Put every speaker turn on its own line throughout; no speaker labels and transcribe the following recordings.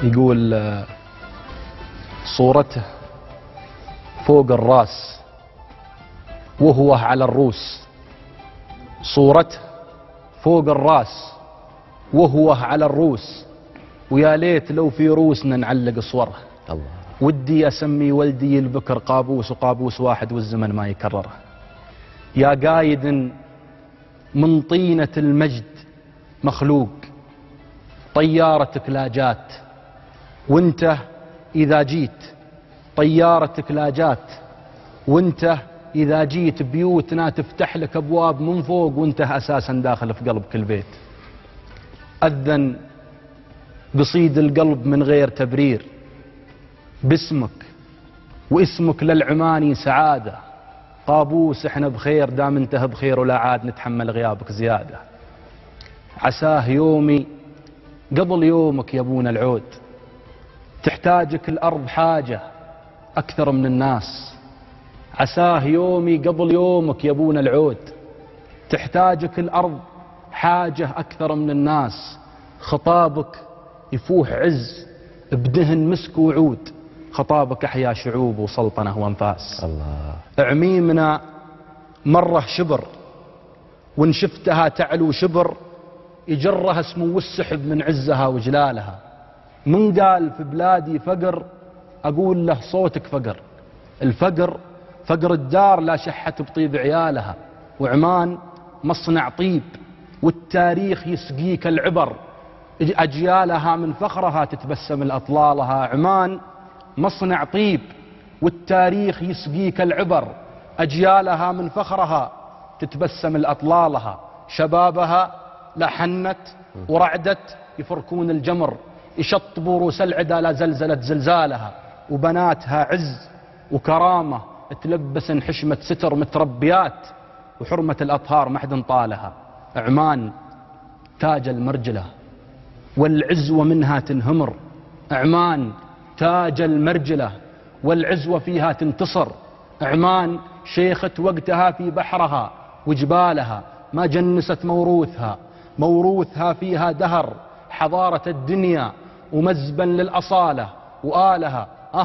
يقول صورته فوق الراس وهو على الروس، صورته فوق الراس وهو على الروس، ويا ليت لو في روسنا نعلق صوره. الله. ودي اسمي ولدي البكر قابوس، وقابوس واحد والزمن ما يكرره. يا قايد من طينة المجد مخلوق، طيارتك لا جات وانت اذا جيت، طيارتك لا جات وانت اذا جيت، بيوتنا تفتح لك ابواب من فوق وانت اساسا داخل في قلب كل بيت. اذن قصيد القلب من غير تبرير باسمك، واسمك للعماني سعاده. قابوس احنا بخير دام انت بخير، ولا عاد نتحمل غيابك زياده. عساه يومي قبل يومك يا ابونا العود، تحتاجك الارض حاجه اكثر من الناس. عساه يومي قبل يومك يا ابونا العود، تحتاجك الارض حاجه اكثر من الناس. خطابك يفوح عز بدهن مسك وعود، خطابك احيا شعوب وسلطنه وانفاس. الله. عميمنا مره شبر، وان شفتها تعلو شبر، يجرها سمو السحب من عزها وجلالها. من قال في بلادي فقر، اقول له صوتك فقر. الفقر فقر الدار لا شحت بطيب عيالها، وعمان مصنع طيب والتاريخ يسقيك العبر، اجيالها من فخرها تتبسم الاطلالها. عمان مصنع طيب والتاريخ يسقيك العبر، اجيالها من فخرها تتبسم الاطلالها. شبابها لا حنت ورعدت يفركون الجمر، يشطبوا روس العدا لا زلزلت زلزالها. وبناتها عز وكرامه تلبسن حشمه ستر متربيات، وحرمه الاطهار ما حد طالها. عمان تاج المرجله والعزوه منها تنهمر، عمان تاج المرجله والعزوه فيها تنتصر. عمان شيخة وقتها في بحرها وجبالها، ما جنست موروثها، موروثها فيها دهر حضارة الدنيا ومزبا للأصالة وآلها.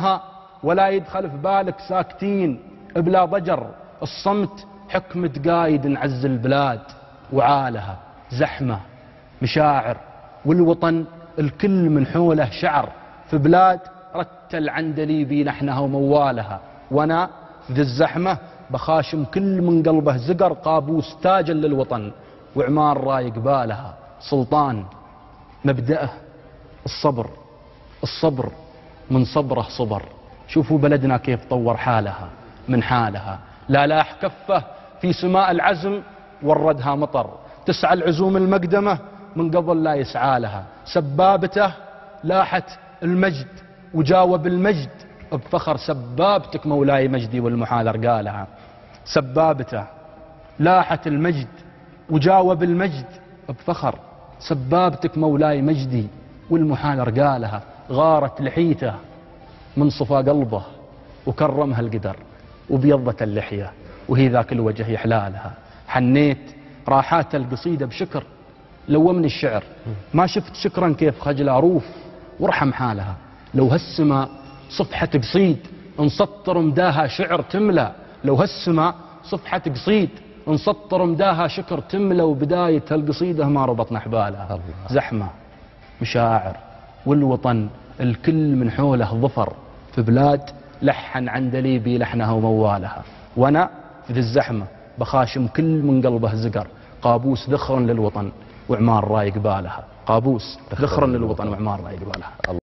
ولا يدخل في بالك ساكتين بلا ضجر، الصمت حكمة قايد نعز البلاد وعالها. زحمة مشاعر والوطن الكل من حوله شعر، في بلاد رتل عندليبي لحنها وموالها. وانا ذي الزحمة بخاشم كل من قلبه زقر، قابوس تاجا للوطن وعمان رايق بالها. سلطان مبدأه الصبر، الصبر من صبره صبر. شوفوا بلدنا كيف طور حالها من حالها، لا لاح كفه في سماء العزم وردها مطر. تسعى العزوم المقدمة من قبل لا يسعى لها. سبابته لاحت المجد وجاوب المجد بفخر، سبابتك مولاي مجدي والمحال رقالها. سبابته لاحت المجد وجاوب المجد بفخر، سبابتك مولاي مجدي والمحال رقالها. غارت لحيته من صفا قلبه وكرمها القدر، وبيضت اللحية وهي ذاك الوجه يحلالها. حنيت راحات القصيدة بشكر لومني الشعر، ما شفت شكرا كيف خجل عروف وارحم حالها. لو هالسما صفحة قصيد انسطر مداها شعر تملى، لو هالسما صفحة قصيد انسطر مداها شكر تملى، وبداية هالقصيدة ما ربطنا حبالها. زحمة مشاعر والوطن الكل من حوله ظفر، في بلاد لحن عندليبي لحنها وموالها. وانا في ذي الزحمة بخاشم كل من قلبه زقر، قابوس ذخر للوطن وعمار رايق بالها. قابوس ذخر للوطن وعمار رايق بالها.